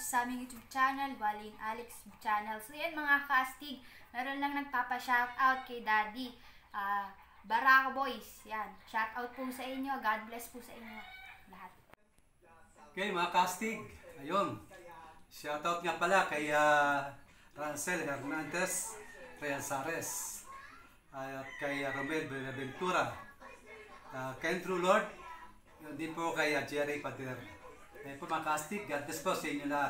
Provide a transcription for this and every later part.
sa aming YouTube channel, Waling Alex channel. So yan mga kastig, meron lang nagpapa-shoutout kay Daddy. Barako Boys, yan. Shoutout po sa inyo, God bless po sa inyo lahat. Okay mga kastig, ayun. Shoutout nga pala kay Rancel Hernandez, Ryan Sares, at kay Romel Benaventura, kay True Lord, yun din po kay Jerry Pader. Kaya po mga kastig, God bless po sa inyo lahat.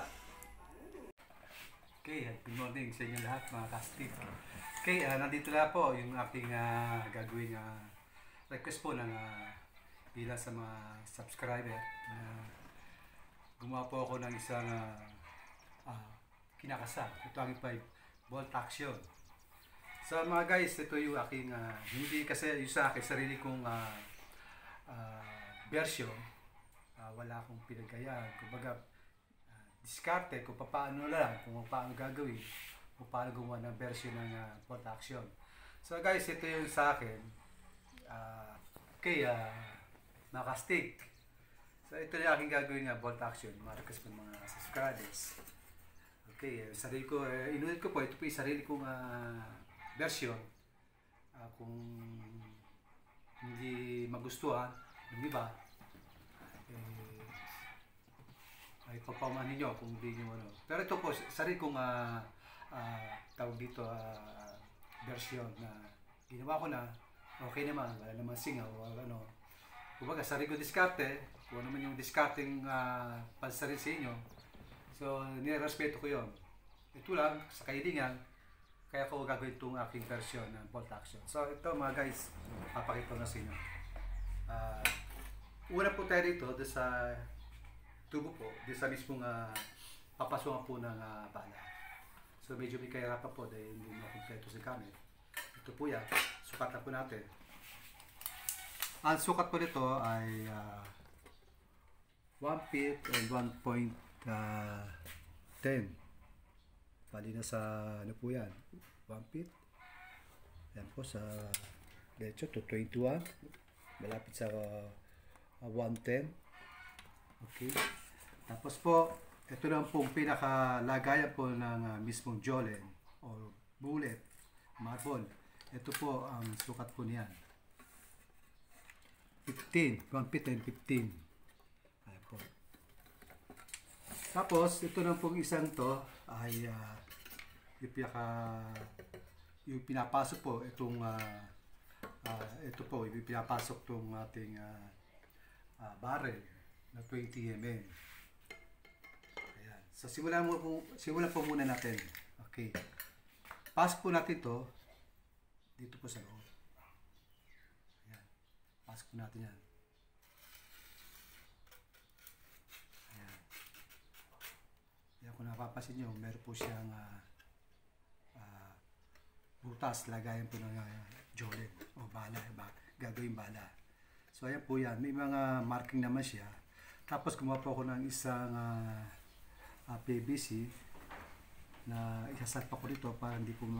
Okay, good morning sa inyo lahat mga kastig. Okay, nandito na po yung aking gagawin request po ng bilang sa mga subscriber. Gumawa po ako ng isang kinakasa. Ito ang 5-volt action. So mga guys, ito yung aking, hindi kasi yung sa akin, sarili kong version. Wala akong pinagayaan. Kumbaga, diskarte kung paano lang, kung paano gagawin, kung paano gumawa ng version ng volt action. So guys, ito yung sa akin. Okay, nakastig. So ito yung aking gagawin nga volt action. Marikas po mga subscribers. Okay, sarili ko, inulit ko po, ito po yung sarili kong version. Kung hindi magustuhan, yung iba, ay papamanin nyo kung hindi nyo ano. Pero ito po, sarili kong tawag dito version na ginawa ko na, okay naman, wala naman singaw, ano. Kumbaga, sarili ko diskarte, kung ano man yung diskarting pansarin sa inyo. So, nirespeto ko yun. Ito lang, sa kailingan, kaya ko gagawin itong aking version ng volt action. So, ito mga guys, papakita na sa inyo. Una po tayo dito, sa tubo po, doon sa mismong papasungan po ng bala. So medyo may kahirapan po dahil hindi mo kompleto sa gamit. Ito po yan, sukatan po natin. Ang sukat po nito ay 1 feet and 1.10. Bali na sa ano po yan, 1 feet. Yan po sa diretso to 21. Malapit sa 110. Okay. Tapos po, ito lang pong pinakalagayan po ng mismong Jolene o bullet, marble. Ito po ang sukat po niyan. 15, 1 feet and 15. Ayan po. Tapos, ito lang pong isang to ay yung pinapasok po itong ito po, yung pinapasok itong ating barrel na 20 mm. Ayan. So simulan po muna natin. Okay. Pasok po natin to dito po sa loob. Ayan. Pasok po natin yan. Ayan. Ayan, kung napapasin nyo, meron po siyang butas, lagayan po ng Jolene o bala, gagawin bala. So ayan po yan, may mga marking naman siya. Tapos gumawa po ako ng isang PVC na isasalpa ko dito para hindi po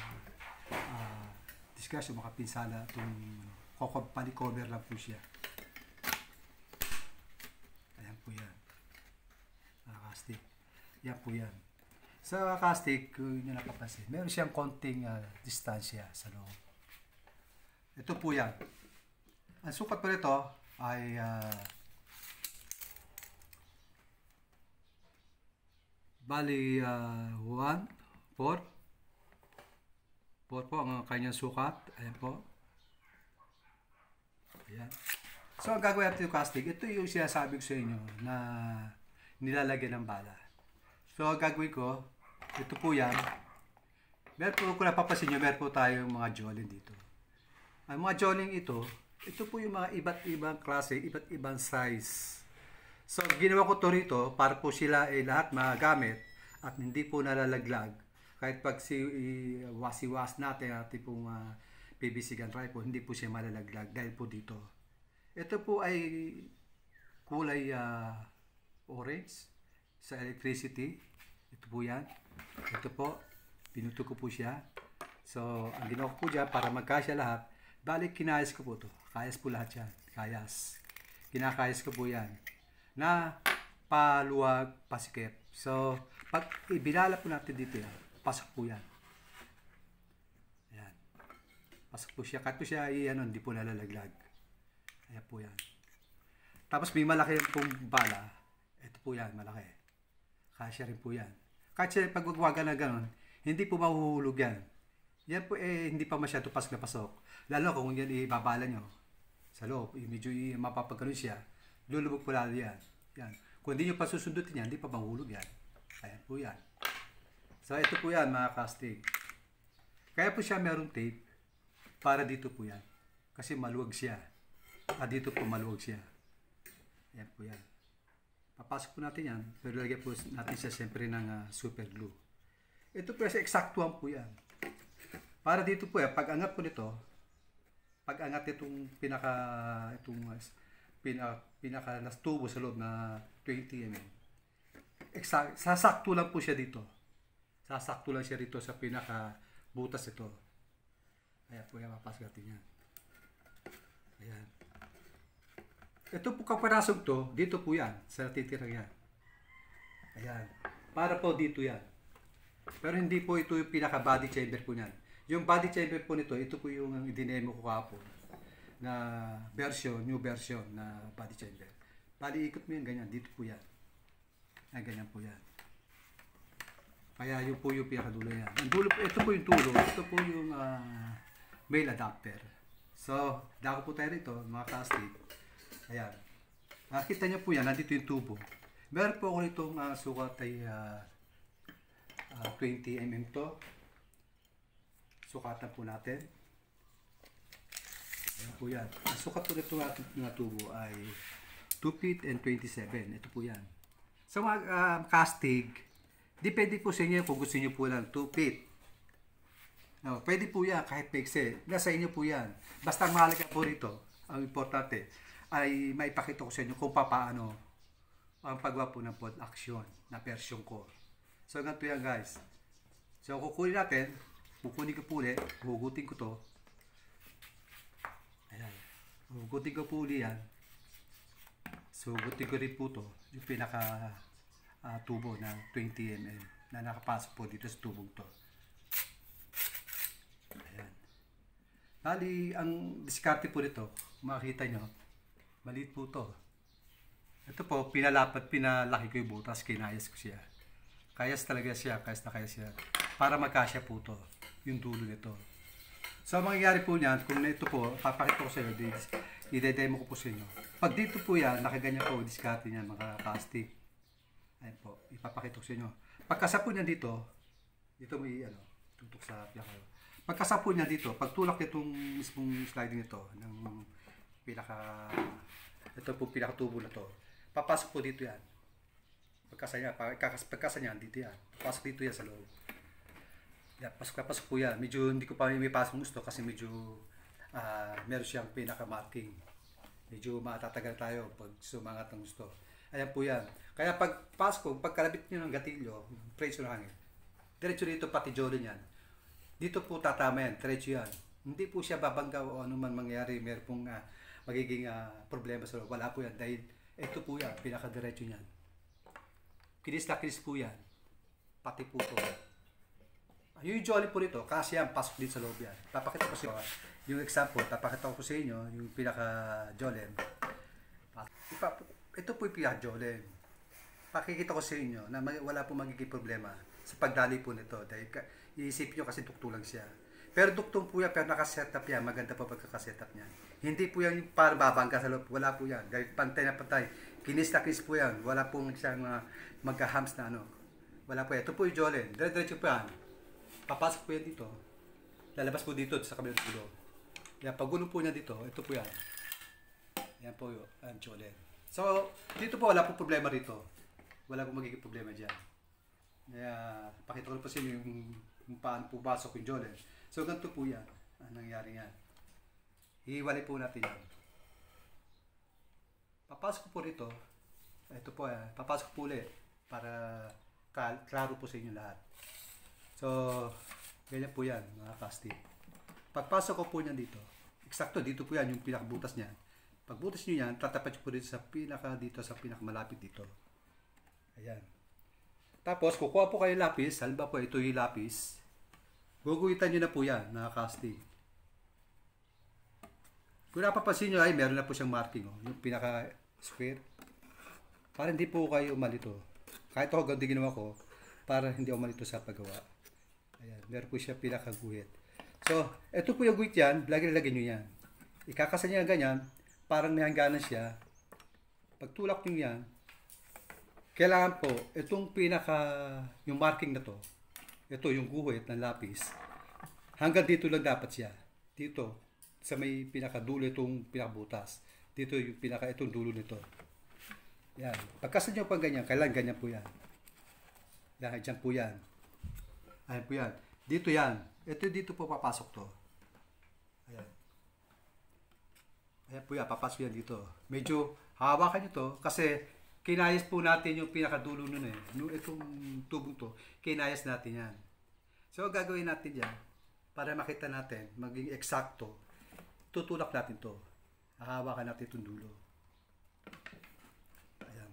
discuss o makapinsala itong pali-cover lang po siya. Ayan po yan. Nakakastik. Yan po yan. Sa kastik, kung nyo nakapansin, meron siyang konting distansya sa loob. Ito po yan. Ang sukat po nito ay bali 1, 4 po ang kanyang sukat. Ayan po. Ayan. So ang gagawin natin yung casting, ito yung sinasabi ko sa inyo na nilalagyan ng bala. So ang gagawin ko, ito po yan. Meron po, kung napapasin nyo, meron po tayong mga Jolene dito. Ang mga Jolene ito po yung mga iba't ibang klase, iba't ibang size. So, ginawa ko to rito para po sila ay lahat magamit at hindi po nalalaglag. Kahit pag wasi-was natin ating pong PVC gun rifle, hindi po siya malalaglag dahil po dito. Ito po ay kulay orange sa electricity. Ito po yan. Ito po, pinuto ko po siya. So, ang ginawa ko po dyan para magkasya lahat, balik kinayas ko po to. Kayas po lahat yan. Kayas. Kinakayas ko po yan. Na paluwag, pasikip. So, pag ibinala po natin dito yan, pasok po yan. Ayan. Pasok po siya. Kahit po siya, hindi po nalalaglag. Ayan po yan. Tapos may malaki pong bala. Ito po yan, malaki. Kasya rin po yan. Kahit siya pagwagwagan na gano'n, hindi po mahuhulog yan. Yan po hindi pa masyado pasok na pasok. Lalo kung yan ibabala nyo sa loob, medyo mapapagkaroon siya, lulubog po lalo yan. Yan. Kung hindi nyo pa susundutin yan, hindi pa mahulog yan. Ayan po yan. So ito po yan mga kastig. Kaya po siya merong tape para dito po yan. Kasi maluwag siya. Dito po maluwag siya. Ayan po yan. Papasok po natin yan. Pero lagyan po natin siya siyempre ng super glue. Ito po sa eksaktuhan po yan. Para dito po yan, pag angat po nito, pag angat itong pinaka nastubo sa loob na 20 mm. Sasakto lang po siya dito. Sasakto lang siya dito sa pinaka butas ito. Ayan po yan, mapasok natin yan. Ayan. Ito po kaparasog to, dito po yan, sa titirang yan. Ayan. Para po dito yan. Pero hindi po ito yung pinaka body chamber po niyan. Yung body chamber po nito, ito po yung dinemo ko kahapon na new version na body chamber. Bali, ikot mo yan, ganyan. Dito po yan. Ay, ganyan po yan. Kaya yun po yung pinakadulo yan. Ang dulo po, ito po yung tulo. Ito po yung male adapter. So, dako po tayo rito, mga kastig. Ayan. Nakita niyo po yan, nandito yung tubo. Meron po ako itong sukat ay 20 mm to. Sukatan po natin. Ayan po yan. Ang sukat po nito ating tubo ay 2 feet and 27. Ito po yan. Sa mga kastig, depende po sa inyo kung gusto niyo po lang 2 feet. No, pwede po yan kahit pixel. Nasa inyo po yan. Basta ang mahalaga po rito, ang importante, ay maipakita ko sa inyo kung paano ang paggawa po ng pod action na version ko. So, ganito yan guys. So, kukunin natin. Kukunin ko po ulit. Hugutin ko to. Ayan. Hugutin ko po ulit yan. So, hugutin ko rin po to. Yung pinaka tubo na 20 mm na nakapasok po dito sa tubong to. Ayan. Bali, ang diskarte po nito, makikita nyo, maliit po to. Ito po, pinalaki ko yung butas, kinayas ko siya. Kayas talaga siya, kayas siya. Para magkasya po to, yung dulo nito. So, ang mangyayari po niyan, kung ito po, papakita ko sa inyo, i-demo ko po sa inyo. Pag dito po yan, nakaganyan po, diskarte niyan, mga plastic. Ayan po, ipapakita ko sa inyo. Pagkasapo niya dito may tutok sa pinaka. Pagkasapo niya dito, pagtulak itong mismong sliding nito, ng ito po pinakatubo na to, papasok po dito yan. Pagkasa niya, dito yan. Papasok dito yan sa loob. Yan, pasok po yan. Medyo hindi ko pa may pasok gusto kasi medyo meron siyang pinaka-marking. Medyo matatagal tayo pag sumangat ng gusto. Ayan po yan. Kaya pagkalabit nyo ng gatilyo, preso ng hangin, diretso dito pati jolly yan. Dito po tatama yan, diretso yan. Hindi po siya babangga o ano man mangyari, meron pong magiging problema sa loob. Wala po yan dahil ito po yan, pinaka-diretso yan. Kinis na kinis po yan. Pati po ito. Yung jolly po nito, kasi yan, pasok dito sa loob yan. Papakita ko sa inyo. Yung example, papakita ko sa inyo, yung pinaka-jolly. Ito po yung pinaka-jolly. Pakikita ko sa inyo na wala po magiging problema sa pagdali po nito. Dahil iisipin nyo kasi tukto lang siya. Pero duktong po yan, pero nakasetup yan. Maganda po pagkakasetup niyan. Hindi po yan para babangga sa loob. Wala po yan. Dahil pantay na pantay. Kinis na kinis po yan. Wala po siyang magka-hams na ano. Wala po yan. Ito po yung jolly. Diretso po yan. Papasok po yan dito. Lalabas po dito sa kabilang dulo. Yan, pagulo po niya dito. Ito po yan. Yan po yung jolly. So, dito po wala po problema rito. Wala po magiging problema dyan. Kaya, pakita ko po sa inyo yung paano po pasok yung jolly. So, ganito po yan. Ang nangyari yan. Hiwalay po natin yan. Papasok po rito. Ito po yan. Papasok po ulit. Para klaro po sa inyo lahat. So, ganyan po yan, mga plastic. Pagpasok ko po niyan dito, eksakto, dito po yan, yung pinakabutas niyan. Pagbutas nyo yan, tatapat nyo po dito sa pinakamalapit dito. Ayan. Tapos, kukuha po kayo lapis. Halimbawa po, ito yung lapis. Guguhitan nyo na po yan, mga casting. Kung napapansin nyo ay meron na po siyang marking. Oh, yung pinaka-square. Para hindi po kayo umalito. Kahit ako ganda ginawa ko, para hindi ako umalito sa paggawa. Ayan, meron po siya pinaka-guhit. So, ito po yung guhit yan. Lagyan nyo yan. Ikakasa niya ganyan. Parang may hangganan siya. Pag tulak nyo yan, kailangan po, itong yung marking na to, ito yung guhit ng lapis, hanggang dito lang dapat siya. Dito, sa may pinakadulo itong pinakabutas. Dito yung itong dulo nito. Yan. Pagkasad nyo pang ganyan, kailangan ganyan po yan. Yan, dyan po yan. Ayan po yan. Dito yan. Ito dito po papasok to. Ayan. Ayan po yan, papasok yan dito. Medyo hawakan nyo to kasi kinayas po natin yung pinakadulo nun eh. Itong tubong to, kinayas natin yan. So, gagawin natin yan para makita natin, maging eksakto. Tutulak natin to. Hahawakan natin itong dulo. Ayan.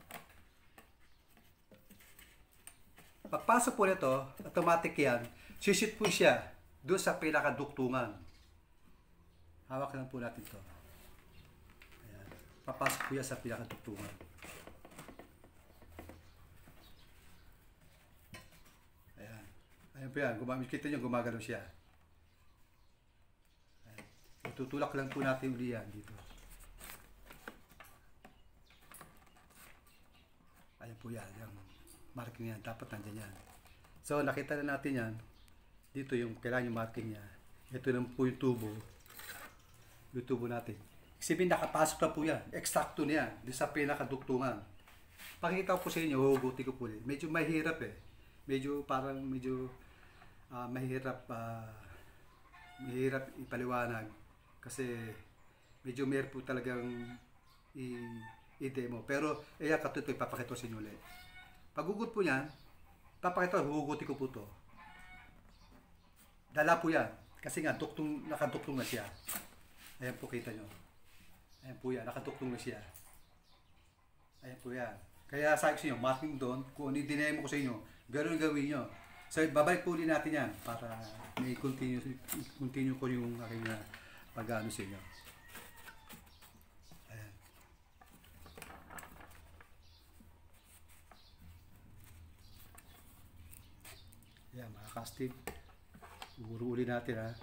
Pagpasok po nito, automatic yan, sisit po siya doon sa pinakaduktungan. Hawak lang po natin to. Ayan. Papasok po yan sa pinakaduktungan. Ayan po yan, kita nyo gumagalaw siya. Ayan. Itutulak lang po natin uli yan dito. Ayan po yan, yung marking yan, dapat nandyan yan. So nakita na natin yan, dito yung kailangan yung marking niya. Ito lang po yung tubo natin. Isipin nakapasok na po yan, eksakto na yan, di sa pinakaduktungan. Pakita ko po sa inyo, huhugutin ko po ulit. Medyo mahirap eh. Medyo mahirap ipaliwanag kasi medyo meron po talagang i-demo. Pero katutoy papakita sa inyo ulit. Paghugot po yan, papakita, huhugutin ko po to. Dala po yan kasi nga nakaduktong na siya. Ayan po, kita nyo. Ayan po yan, nakaduktong na siya. Ayan po yan. Kaya sabi ko sa inyo, marking doon, kung i-demo ko sa inyo, gano'n gawin nyo. So, babalik po ulit natin yan para may continue ko yung aking pag-ano sa inyo. Ayan. Ayan, mga casting. Uguro ulit natin ha.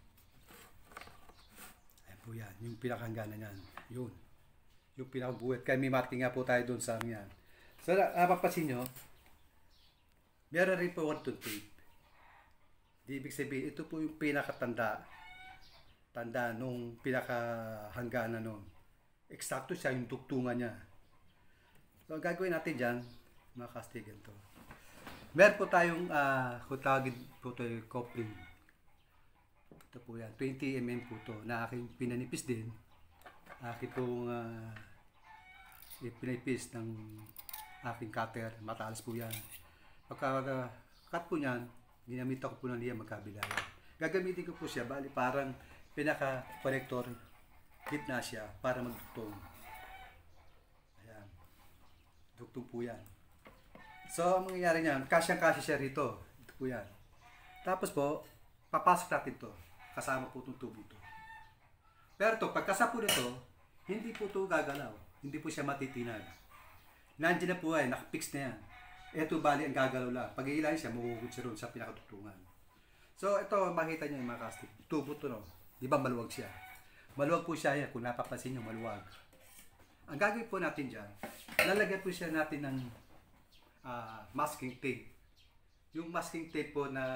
Ayan po yan, yung pinakahangganan yan. Yun. Yung pinakabuhat. Kaya may marking nga po tayo doon sa amin yan. So, napapansin nyo, meron rin po 1 to tape. Di ibig sabihin, ito po yung pinakatanda nung pinakahangganan nun. Eksakto siya yung duktungan niya. So, ang gagawin natin dyan, mga kastigan to. Meron po tayong, kung tawagin po ito yung coupling. Ito po yan, 20 mm po ito, na aking pinanipis din. Aking pong pinanipis ng aking cutter, matalas po yan. Pagka-cut po niyan, ginamit ko po ng liya magkabila. Gagamitin ko po siya, bali parang pinaka-connector, gitna siya para magduktong. Ayan. Duktong po yan. So, ang mangyayari niyan, kasyang-kasya siya rito. Ito po yan. Tapos po, papasok natin to. Kasama po itong tubo ito. Pero to, pagkasa po nito, hindi po ito gagalaw. Hindi po siya matitinag. Nandiyan na po ay, nakapix na yan. Ito bali ang gagalaw lang. Pag iilayin siya, mahuhugod siya ron sa pinakaduktungan. So ito, makita nyo yung mga casting. Tubo ito, no? Di ba maluwag siya? Maluwag po siya yan. Kung napapansin nyo, maluwag. Ang gagawin po natin dyan, lalagyan po siya natin ng masking tape. Yung masking tape po na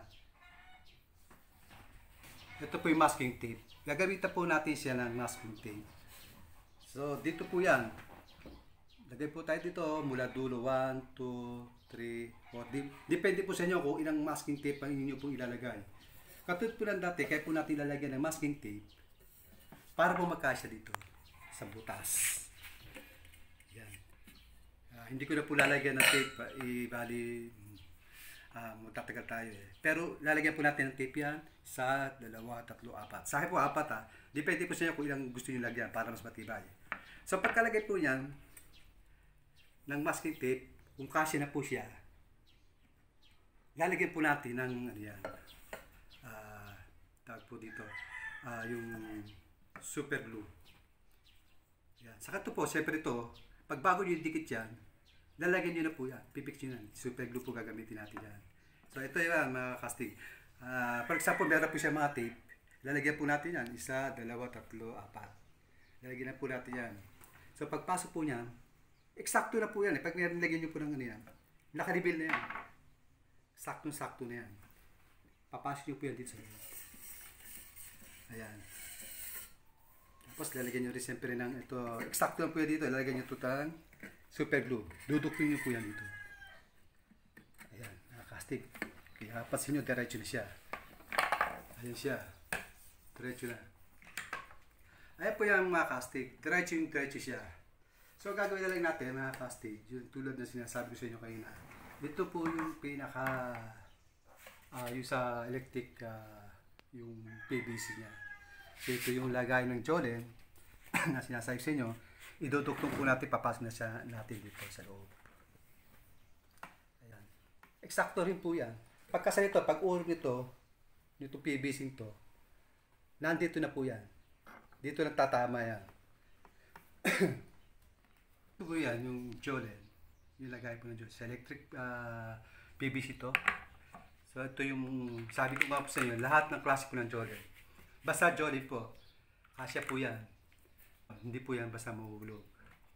ito po yung masking tape. Gagamitan po natin siya ng masking tape. So dito po yan. Lagay po tayo dito mula dulo, 1, 2, 3, 4. Depende po sa inyo kung ilang masking tape ang inyo pong ilalagay. Katulad po ng dati, kaya po natin lalagyan ng masking tape para po magkasya dito sa butas. Yan. Hindi ko na po lalagyan ng tape, bali magtatagal tayo eh. Pero lalagyan po natin ng tape yan, 1, 2, 3, 4. Sa akin po 4 ha. Depende po sa inyo kung ilang gusto nyo lagyan para mas matibay. So pagkalagay po yan, ng masking tape, kung kasi na po siya, lalagyan po natin ng ano yan, tawag po dito, yung super glue. Yan. Saka ito po, siyempre ito, pag bago nyo yung dikit yan, lalagyan nyo na po yan, pipix nyo yan, super glue po gagamitin natin yan. So ito yan mga kastig. For example, meron po siya mga tape, lalagyan po natin yan, 1, 2, 3, 4. Lalagyan na po natin yan. So pagpasok po niyan, eksakto na po yan. Pag nilagyan nyo po ng ano yan, naka-reveal na yan. Saktong-sakto na yan. Papasok nyo po yan dito sa loob. Ayan. Tapos lalagyan nyo rin siyempre ng ito. Eksakto na po yan dito. Lalagyan nyo ito ng super glue. Duduktin nyo po yan dito. Ayan. Nakakastig. Kaya pansin nyo, diretso na siya. Ayan siya. Diretso na. Ayan po yung mga kastig. Diretso siya. So gagawin na lang natin mga kastig. Yung tulad na sinasabi ko sa inyo kanina. Ito po yung pinaka yung sa electric yung PVC niya. So ito yung lagay ng Jolene na sinasabi sa inyo. Iduduktong po natin, papasok na siya natin dito sa loob. Ayan. Eksakto rin po yan. Pagkasa nito, pag urong nito PVC ito, nandito na po yan. Dito lang tatama yan. Ito po yan, yung Jolene. Yung lagay po ng Jolene. Sa electric PVC to. So ito yung, sabi ko nga po sa inyo, lahat ng klase po ng Jolene. Basta Jolene po. Kasya po yan. Hindi po yan basta mahuhulog.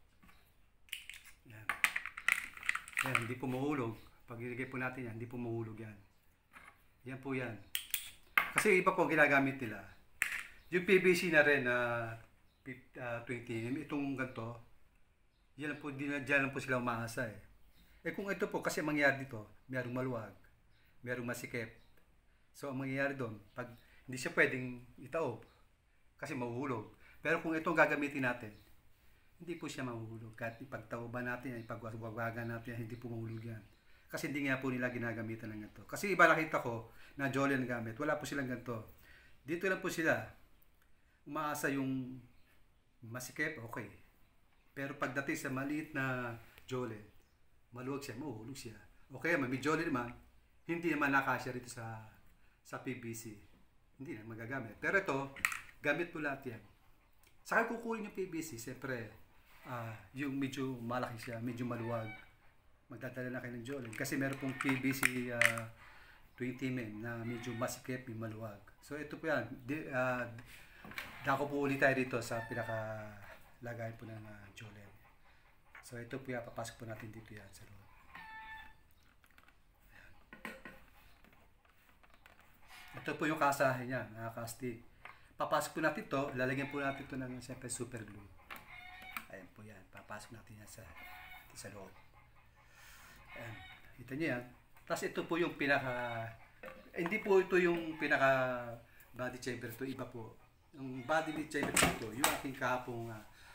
Yan. Yan, hindi po mahuhulog. Pag ilagay po natin yan, hindi po mahuhulog yan. Yan po yan. Kasi iba po ginagamit nila. Yung PVC na rin na 20mm, itong ganito, diyan lang po sila umaasa eh. Eh kung ito po, kasi mangyayari dito, mayroong maluwag, mayroong masikip. So ang mangyayari doon, pag hindi siya pwedeng itaob, kasi mahuhulog. Pero kung itong gagamitin natin, hindi po siya mahuhulog. Kahit ipagtaoban natin yan, ipagwagwagan natin yan, hindi po mahuhulog yan. Kasi hindi nga po nila ginagamitan ng ganito. Kasi iba nakita ko na Jolene gamit, wala po silang ganito. Dito lang po sila, umaasa yung masikip, okay. Pero pagdating sa maliit na Jolene, maluwag siya, mahuhulog siya. Okay, may Jolene naman, hindi naman nakasya rito sa PVC. Hindi na magagamit. Pero ito, gamit po lahat yan. Saka kukunin yung PVC, siyempre, yung medyo malaki siya, medyo maluwag. Magdadala na kayo ng Jolene. Kasi meron pong PVC 20mm na medyo masikip, yung maluwag. So ito po yan. Dako po ulit tayo dito sa pinaka-lagay po ng Jolene. So ito po yan, papasok po natin dito yan sa loob. Ayan. Ito po yung kasahin niya, mga kastig. Papasok po natin ito, lalagyan po natin ito ng siyempre super glue. Ayan po yan, papasok natin yan sa loob. Ayan, kita niyo yan. Tapos ito po yung hindi po ito yung pinaka body chamber, ito iba po. Yung body chamber ito, yung aking kahapong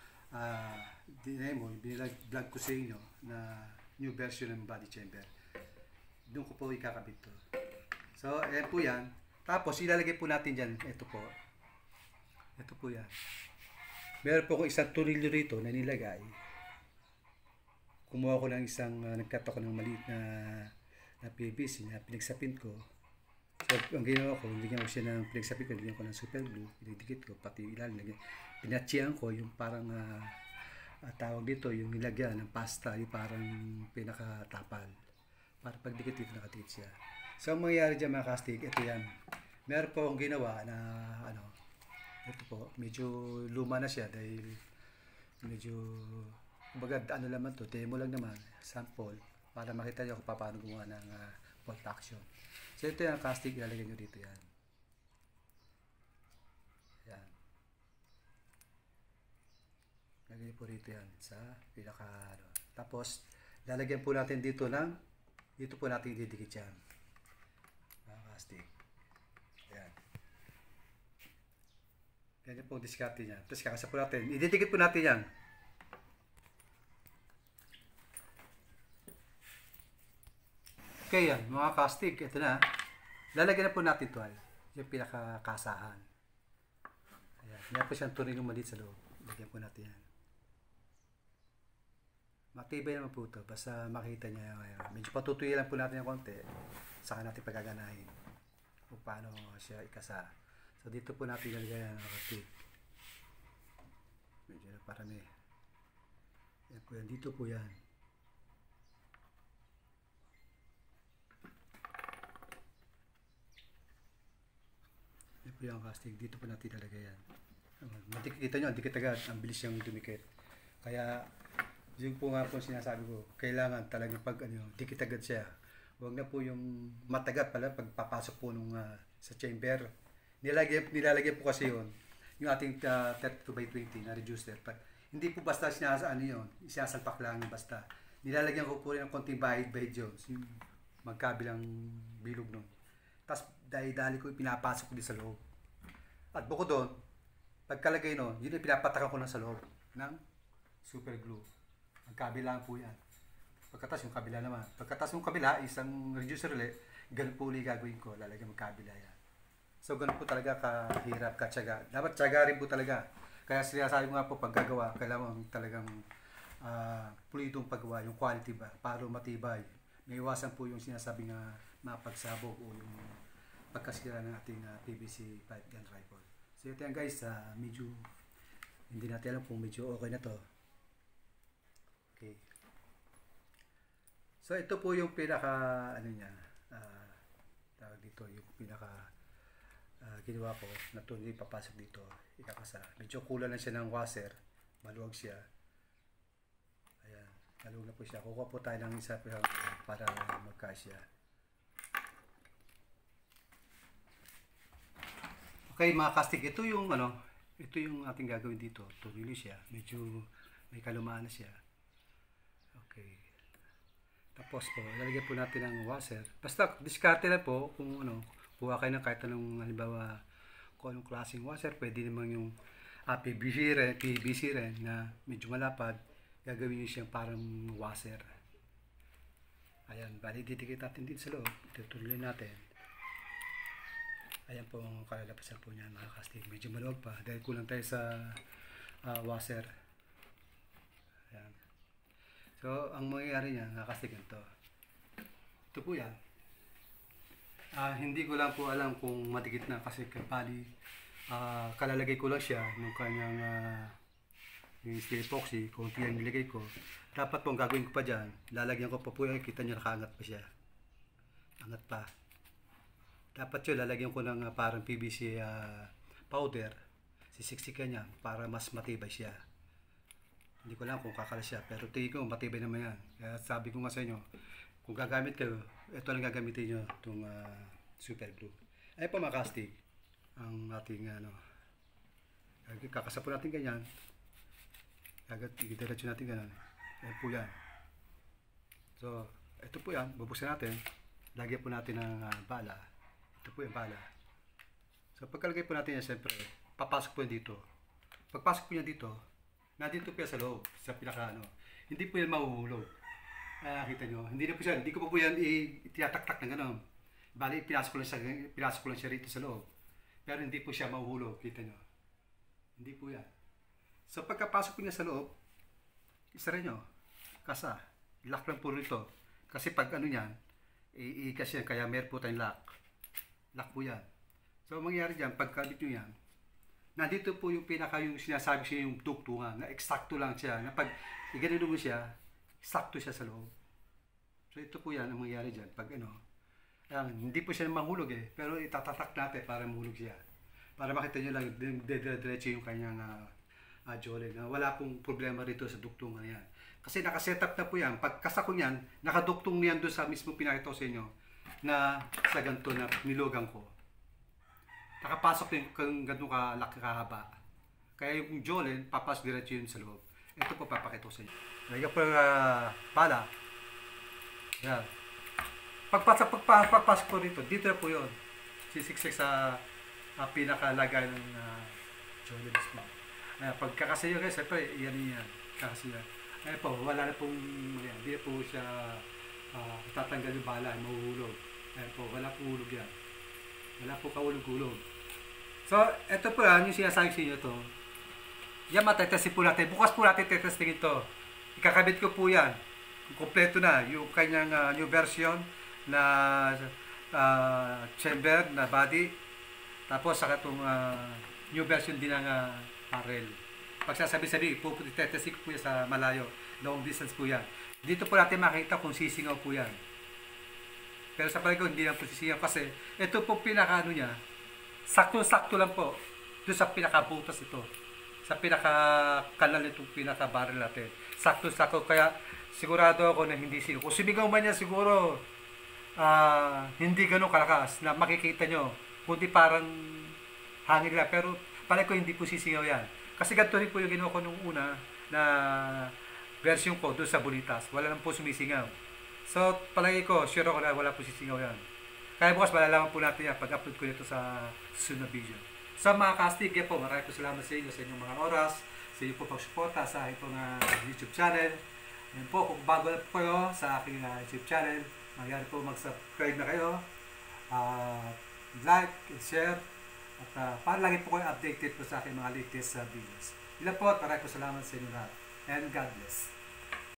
demo, vlog ko sa inyo na new version ng body chamber. Doon ko po ikakabit to. So, ayan po yan. Tapos, ilalagay po natin dyan, ito po. Ito po yan. Meron po akong isang turilyo rito na nilagay. Kumuha ko ng isang, nagkat ako ng maliit na PVC na pinagsapin ko. So, ang ginawa ko, nilagyan ko siya ng pinagsapin ko, nilagyan ko ng super glue, pinidikit ko, pati ilalim, pinatsiyan ko yung parang, tawag dito, yung nilagyan ng pasta, yung parang pinakatapal. Para pagdikit dito, nakatikit siya. So, ang mangyayari dyan mga kastig, ito yan. Meron po akong ginawa na, ito po, medyo luma na siya dahil medyo, kumbaga, ano naman to, demo lang naman, sample, para makita nyo kung paano gumawa ng bolt action. So ito yung casting, ilalagay nyo dito yan. Yan. Lagay po rito yan sa pinaka, Tapos, lalagyan po natin dito po natin didikit yan. Casting. Yan. Ganyan po diskarte niya. Tapos kakasa po natin, ididikit po natin yan. Okay yan, mga kastig, ito na. Lalagyan na po natin ito ay yung pinakakasahan. Ayan, yan po siyang turing maliit sa loob. Lagyan po natin yan. Matibay naman po ito. Basta makita niya. Medyo patutuyin lang po natin yung konti. Saka natin pagaganahin kung paano siya ikasa. So dito po natin lalagyan ng kastig. Medyo na parami. Yan po yan. Dito po yan. Yan po yung kastig. Dito po natin lalagyan yan. Kita nyo, dikit agad. Ang bilis siyang dumikit. Kaya yung po nga po sinasabi ko, kailangan talagang pag dikit agad siya. Huwag na po yung matagat pala pagpapasok po nung sa chamber. Nilalagay po kasi yun, yung ating 32x20 na reducer. Hindi po basta sinasalpak lang basta. Nilalagyan ko po rin ng konting bahid-bahid yun, yung magkabilang bilog nun. Tapos dali-dali ko pinapasok ko din sa loob. At bukod doon, pagkalagay nun, yun yung pinapatakan ko lang sa loob ng super glue. Magkabilang po yan. Pagkatas yung kabila naman. Pagkatas yung kabila, isang reducer ulit, ganun po ulit gagawin ko. Lalagyan magkabila yan. So ganun po talaga kahirap, katsaga. Dapat tsaga rin po talaga. Kaya sinasabi ko nga po, pag gagawa, kailangan talagang pulitong paggawa, yung quality ba, para matibay. May iwasan po yung sinasabi nga mapagsabog o yung pagkasira ng ating PVC pipe gun rifle. So ito yan guys, medyo hindi natin alam kung medyo okay na to. Okay. So ito po yung pinaka tawag dito, yung pinaka ginawa ko na ito hindi papasok dito, ikakasa. Medyo kulang na siya ng washer, maluwag siya. Ayan, maluwag na po siya. Kukuha po tayo ng isa para magkasya. Okay mga kastig, ito yung ating gagawin dito. Tunili siya, medyo may kalumaan na siya. Okay. Tapos po, lalagyan po natin ng washer. Basta diskarte na po kung kuha kayo ng kahit anong halimbawa kung anong klaseng washer. Pwede naman yung PVC rin na medyo malapad. Gagawin nyo siyang parang washer. Ayan, bali didikit natin din sa loob. Tutuloy natin. Ayan po ang kalalapasan po niya mga kastig. Medyo maluwag pa dahil kulang tayo sa washer. Ayan. So, ang mangyayari niya, nakastig ito. Ito po yan. Hindi ko lang po alam kung madikit na kasi bali kalalagay ko lang siya nung kanyang yung steel epoxy. Kung yan nilagay ko, dapat po ang gagawin ko pa dyan, lalagyan ko pa po yan, kita nyo nakaangat pa siya. Angat pa. Dapat yun, lalagyan ko ng parang PVC powder. Sisiksikan niya para mas matibay siya. Hindi ko lang kung kakalas siya, pero tingin ko matibay naman yan. Kaya sabi ko nga sa inyo, kung gagamit kayo, ito lang gagamitin nyo, itong super glue. Ay po mga kastig, ang ating kakasapon natin ganyan. Diretso natin ganyan. Ayan po yan. So, ito po yan, bubuksan natin. Lagyan po natin ng bala. Ito po yung bala. So, pagkalagay po natin yan, siyempre, papasok po yan dito. Pagpasok po yan dito, nandito po yan sa loob, sa pinaka hindi po yan mahuhulog. Kita nyo, hindi ko pa po yan itinataktak ng gano'n. Bali, pinasok ko lang siya rito sa loob. Pero hindi po siya mahuhulog, kita nyo. Hindi po yan. So pagkapasok po niya sa loob, isa rin nyo, kasa, lock lang po rito. Kasi pag yan, iikas yan, kaya meron po tayong lock. Lock po yan. So mangyayari dyan, pagkabit nyo yan, nandito po yung yung sinasabi siya yung tugtungan, na eksakto lang siya, na pag iganito mo siya, sakto siya sa loob. So ito po yan ang mangyayari dyan. Pag hindi po siya mahulog pero itatatak natin para mahulog siya. Para makita nyo lang, diretso yung kanyang jolly. Wala pong problema rito sa dugtungan yan. Kasi nakasetup na po yan. Pagkasa ko yan, nakaduktong niyan doon sa mismo pinakita ko sa inyo na sa ganito na nilogang ko. Nakapasok yung ganito kalaki kahaba. Kaya yung jolly, papasok diretso yun sa loob. Ito po papakita ko sa inyo. Lagyan po yung pala. Yan. Pagpasok po rito, dito na po yun. Sisiksik sa pinakalagay ng jolly mismo. Pagkakasiyo guys, ito yan. Kakasiyo. Ayan po, wala na pong, hindi po siya tatanggal yung bala, mahuhulog. Ayan po, wala pong hulog yan. Wala po kahulog-hulog. So, ito po yan, yung sinasabi sa inyo to. Yan, matetestin po natin. Bukas po natin tetestingin ito. ikakabit ko po yan. Kompleto na yung kanyang new version na chamber na body. Tapos saka itong new version din ng barrel. Pagsasabi-sabi, itetesting ko po yan sa malayo. Long distance po yan. Dito po natin makita kung sisingaw po yan. Pero sa palagay ko, hindi lang po sisingaw kasi ito po pinaka niya, sakto-sakto lang po. Doon sa pinakabutas ito. Sa pinaka-kanal nitong pinaka-barrel natin. Sakto-sakto. Kaya sigurado ako na hindi sigaw. Kung sumigaw man niya siguro, hindi ganun kalakas na makikita nyo. Kundi parang hangin lang. Pero palagay ko hindi po sisingaw yan. Kasi ganito rin po yung ginawa ko nung una na version ko doon sa Bulitas. Wala lang po sumisingaw. So, palagi ko, sure ako na wala po sisingaw yan. Kaya bukas malalaman po natin yan pag-upload ko nito sa susunod na video. So, mga kastig, yan po, maraming po salamat sa inyo sa inyong mga oras, sa inyo po pagsuporta sa aking pong YouTube channel. Yan po, kung bago na po kayo sa aking YouTube channel, magyari po mag-subscribe na kayo, like and share, at para lagi po kayo updated po sa aking mga latest videos. Ilan po, maraming po salamat sa inyo lahat. And God bless.